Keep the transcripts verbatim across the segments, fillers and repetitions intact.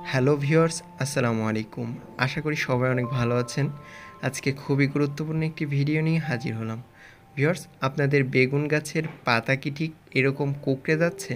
Hello viewers, আসসালামু আলাইকুম। আশা করি সবাই অনেক ভালো আছেন। আজকে খুবই গুরুত্বপূর্ণ একটি ভিডিও নিয়ে হাজির হলাম। ভিউয়ার্স, আপনাদের বেগুন গাছের পাতা কি ঠিক এরকম কুঁকড়ে যাচ্ছে?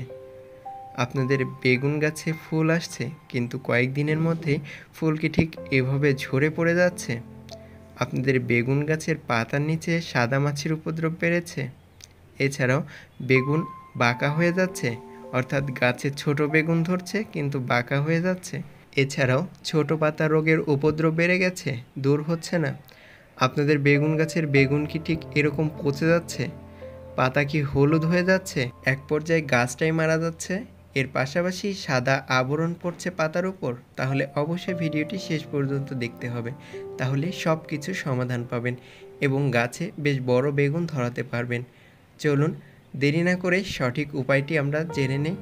আপনাদের বেগুন গাছে ফুল আসছে, কিন্তু কয়েকদিনের মধ্যেই ফুল কি ঠিক এভাবে ঝরে পড়ে যাচ্ছে? আপনাদের বেগুন গাছের পাতার নিচে সাদা মাছির উপদ্রব বেড়েছে? এছাড়াও বেগুন বাঁকা হয়ে যাচ্ছে, অর্থাৎ গাছে ছোট বেগুন ধরছে কিন্তু বাঁকা হয়ে যাচ্ছে। এছাড়াও ছোট পাতা রোগের উপদ্রব বেড়ে গেছে, দূর হচ্ছে না। আপনাদের বেগুন গাছের বেগুন কি ঠিক এরকম পচে যাচ্ছে? পাতা কি হলুদ হয়ে যাচ্ছে, এক পর্যায়ে গাছটাই মারা যাচ্ছে? এর পাশাপাশি সাদা আবরণ পড়ছে পাতার উপর? তাহলে অবশ্যই ভিডিওটি শেষ পর্যন্ত দেখতে হবে, তাহলে সব কিছু সমাধান পাবেন এবং গাছে বেশ বড় বেগুন ধরাতে পারবেন। চলুন দেরি না করে সঠিক উপায়টি আমরা জেনে নেই।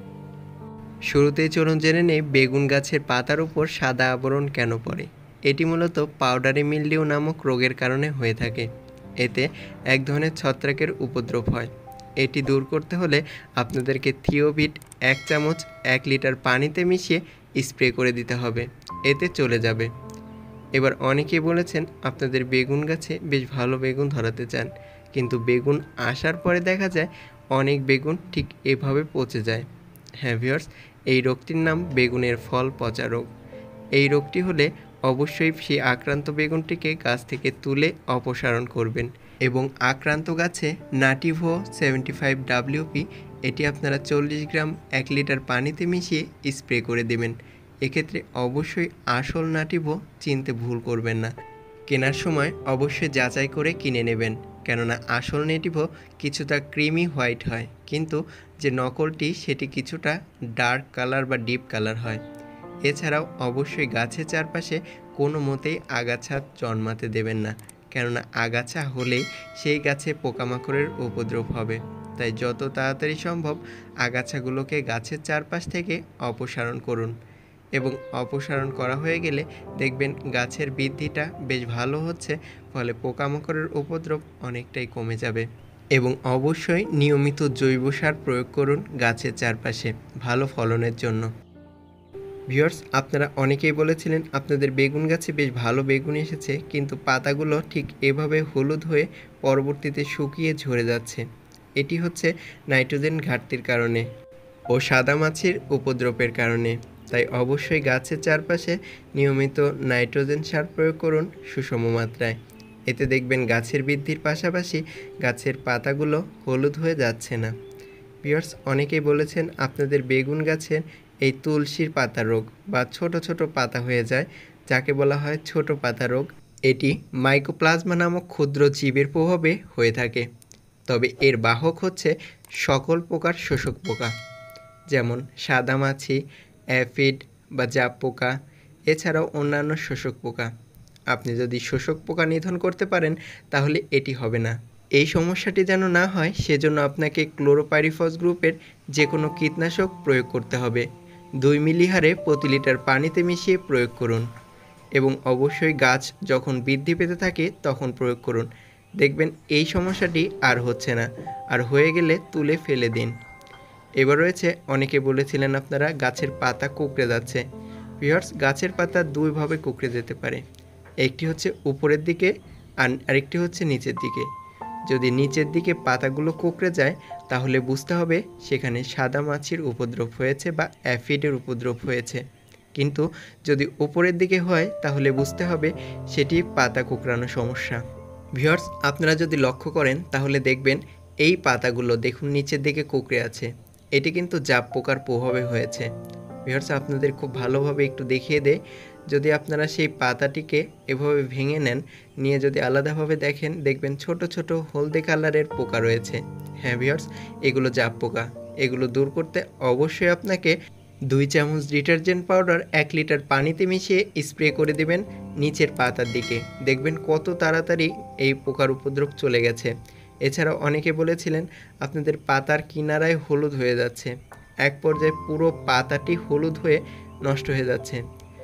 শুরুতেই চলুন জেনে নেই বেগুন গাছের পাতার উপর সাদা আবরণ কেন পড়ে। এটি মূলত পাউডারি মিলডিউ নামক রোগের কারণে হয়ে থাকে। এতে এক ধরনের ছত্রাকের উপদ্রব হয়। এটি দূর করতে হলে আপনাদেরকে থিওভিট এক চামচ এক লিটার পানিতে মিশিয়ে স্প্রে করে দিতে হবে, এতে চলে যাবে। এবার অনেকেই বলেছেন আপনাদের বেগুন গাছে বেশ ভালো বেগুন ধরাতে চান, কিন্তু বেগুন আসার পরে দেখা যায় অনেক বেগুন ঠিক এভাবে পচে যায়। হ্যাঁ ভিউয়ার্স, এই রোগটির নাম বেগুনের ফল পচা রোগ। এই রোগটি হলে অবশ্যই সেই আক্রান্ত বেগুনটিকে গাছ থেকে তুলে অপসারণ করবেন এবং আক্রান্ত গাছে নাটিভো সেভেন্টি ফাইভ ডাব্লিউপি এটি আপনারা চল্লিশ গ্রাম এক লিটার পানিতে মিশিয়ে স্প্রে করে দেবেন। এক্ষেত্রে অবশ্যই আসল নাটিভো চিনতে ভুল করবেন না। কেনার সময় অবশ্যই যাচাই করে কিনে নেবেন, কেননা আসল নেটিভো কিছুটা ক্রিমি হোয়াইট হয়, কিন্তু যে নকলটি সেটি কিছুটা ডার্ক কালার বা ডিপ কালার হয়। এছাড়াও অবশ্যই গাছের চারপাশে কোনো মতেই আগাছা জন্মাতে দেবেন না, কেননা আগাছা হলেই সেই গাছে পোকামাকড়ের উপদ্রব হবে। তাই যত তাড়াতাড়ি সম্ভব আগাছাগুলোকে গাছের চারপাশ থেকে অপসারণ করুন এবং অপসারণ করা হয়ে গেলে দেখবেন গাছের বৃদ্ধিটা বেশ ভালো হচ্ছে, ফলে পোকামাকড়ের উপদ্রব অনেকটাই কমে যাবে। এবং অবশ্যই নিয়মিত জৈব সার প্রয়োগ করুন গাছের চারপাশে ভালো ফলনের জন্য। ভিউয়ার্স, আপনারা অনেকেই বলেছিলেন আপনাদের বেগুন গাছে বেশ ভালো বেগুন এসেছে, কিন্তু পাতাগুলো ঠিক এভাবে হলুদ হয়ে পরবর্তীতে শুকিয়ে ঝরে যাচ্ছে। এটি হচ্ছে নাইট্রোজেন ঘাটতির কারণে ও সাদা মাছির উপদ্রবের কারণে। তাই অবশ্যই গাছের চারপাশে নিয়মিত নাইট্রোজেন সার প্রয়োগ করুন সুষম মাত্রায়। এতে দেখবেন গাছের বৃদ্ধির পাশাপাশি গাছের পাতাগুলো হলুদ হয়ে যাচ্ছে না। ভিউয়ার্স, অনেকেই বলেছেন আপনাদের বেগুন গাছের এই তুলসীর পাতা রোগ বা ছোট ছোট পাতা হয়ে যায়, যাকে বলা হয় ছোট পাতা রোগ। এটি মাইকোপ্লাজমা নামক ক্ষুদ্র জীবের প্রভাবে হয়ে থাকে। তবে এর বাহক হচ্ছে সকল প্রকার শোষক পোকা, যেমন সাদামাছি, অ্যাফিড বা জাপ পোকা, এছাড়াও অন্যান্য শোষক পোকা। আপনি যদি শোষক পোকা নিধন করতে পারেন তাহলে এটি হবে না। এই সমস্যাটি যেন না হয় সেজন্য আপনাকে ক্লোরোপাইরিফস গ্রুপের যে কোনো কীটনাশক প্রয়োগ করতে হবে। দুই মিলি হারে প্রতি লিটার পানিতে মিশিয়ে প্রয়োগ করুন এবং অবশ্যই গাছ যখন বৃদ্ধি পেতে থাকে তখন প্রয়োগ করুন। দেখবেন এই সমস্যাটি আর হচ্ছে না, আর হয়ে গেলে তুলে ফেলে দিন। এবার রয়েছে অনেকে বলেছিলেন আপনারা গাছের পাতা কুঁকড়ে যাচ্ছে। ভিউয়ার্স, গাছের পাতা দুইভাবে কুঁকড়ে যেতে পারে, একটি হচ্ছে উপরের দিকে আর আরেকটি হচ্ছে নিচের দিকে। যদি নিচের দিকে পাতাগুলো কুঁকড়ে যায় তাহলে বুঝতে হবে সেখানে সাদা মাছির উপদ্রব হয়েছে বা অ্যাফিডের উপদ্রব হয়েছে, কিন্তু যদি উপরের দিকে হয় তাহলে বুঝতে হবে সেটি পাতা কুঁকড়ানো সমস্যা। ভিউয়ার্স, আপনারা যদি লক্ষ্য করেন তাহলে দেখবেন এই পাতাগুলো দেখুন নিচের দিকে কুঁকড়ে আছে, এটি কিন্তু জাপ পোকার প্রভাবে হয়েছে। ভিউয়ার্স, আপনাদের খুব ভালোভাবে একটু দেখিয়ে দেয়, যদি আপনারা সেই পাতাটিকে এভাবে ভেঙে নেন, নিয়ে যদি আলাদাভাবে দেখেন দেখবেন ছোট ছোট হলদে কালারের পোকা রয়েছে। হ্যাঁ ভিউয়ার্স, এগুলো জাপ পোকা। এগুলো দূর করতে অবশ্যই আপনাকে দুই চামচ ডিটারজেন্ট পাউডার এক লিটার পানিতে মিশিয়ে স্প্রে করে দেবেন নিচের পাতার দিকে। দেখবেন কত তাড়াতাড়ি এই পোকার উপদ্রব চলে গেছে। এছাড়াও অনেকে বলেছিলেন আপনাদের পাতার কিনারায় হলুদ হয়ে যাচ্ছে, এক পর্যায়ে পুরো পাতাটি হলুদ হয়ে নষ্ট হয়ে যাচ্ছে।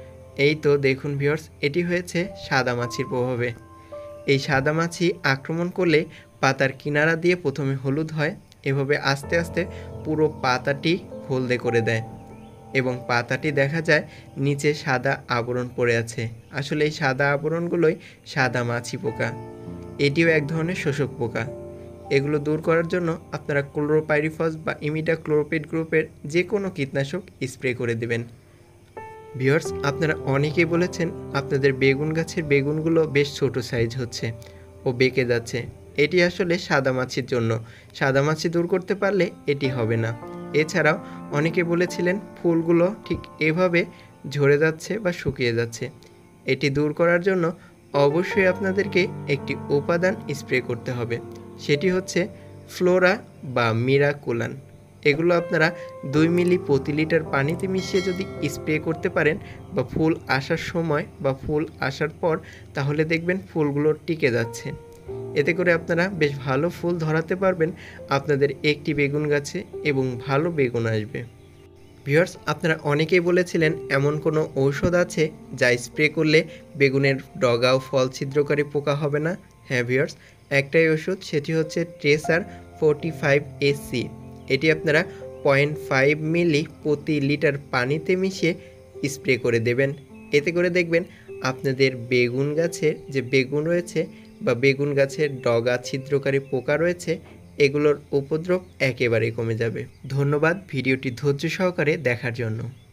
এই তো দেখুন ভিউয়ার্স, এটি হয়েছে সাদামাছির প্রভাবে। এই সাদামাছি আক্রমণ করলে পাতার কিনারা দিয়ে প্রথমে হলুদ হয়, এভাবে আস্তে আস্তে পুরো পাতাটি হলদে করে দেয়। এবং পাতাটি দেখা যায় নিচে সাদা আবরণ পড়ে আছে। আসলে এই সাদা আবরণগুলোই সাদা মাছি পোকা। এটিও এক ধরনের শোষক পোকা। এগুলো দূর করার জন্য আপনারা ক্লোরোপাইরিফস বা ইমিডাক্লোপিড গ্রুপের যে কোনো কীটনাশক স্প্রে করে দেবেন। ভিউয়ার্স, আপনারা অনেকেই বলেছেন আপনাদের বেগুন গাছের বেগুনগুলো বেশ ছোট সাইজ হচ্ছে ও বেঁকে যাচ্ছে। এটি আসলে সাদা মাছির জন্য। সাদা মাছি দূর করতে পারলে এটি হবে না। এছাড়াও অনেকে বলেছিলেন ফুলগুলো ঠিক এভাবে ঝরে যাচ্ছে বা শুকিয়ে যাচ্ছে। এটি দূর করার জন্য অবশ্যই আপনাদেরকে একটি উপাদান স্প্রে করতে হবে। সেটি হচ্ছে ফ্লোরা বা মিরাকুলান। এগুলো আপনারা দুই মিলি প্রতি লিটার পানিতে মিশিয়ে যদি স্প্রে করতে পারেন বা ফুল আসার সময় বা ফুল আসার পর, তাহলে দেখবেন ফুলগুলো টিকে যাচ্ছে। এতে করে আপনারা বেশ ভালো ফুল ধরাতে পারবেন আপনাদের একটি বেগুন গাছে এবং ভালো বেগুন আসবে। ভিউয়ার্স, আপনারা অনেকেই বলেছিলেন এমন কোনো ঔষধ আছে যা স্প্রে করলে বেগুনের ডগা ও ফল ছিদ্রকারী পোকা হবে না। হ্যাঁ ভিউয়ার্স, একটাই ওষুধ, সেটি হচ্ছে ট্রেসার ফোরটি ফাইভ এসি। এটি আপনারা পয়েন্ট ফাইভ মিলি প্রতি লিটার পানিতে মিশিয়ে স্প্রে করে দেবেন। এতে করে দেখবেন আপনাদের বেগুন গাছের যে বেগুন রয়েছে বা বেগুন গাছের ডগা ছিদ্রকারী পোকা রয়েছে, এগুলোর উপদ্রব একেবারেই কমে যাবে। ধন্যবাদ ভিডিওটি ধৈর্য সহকারে দেখার জন্য।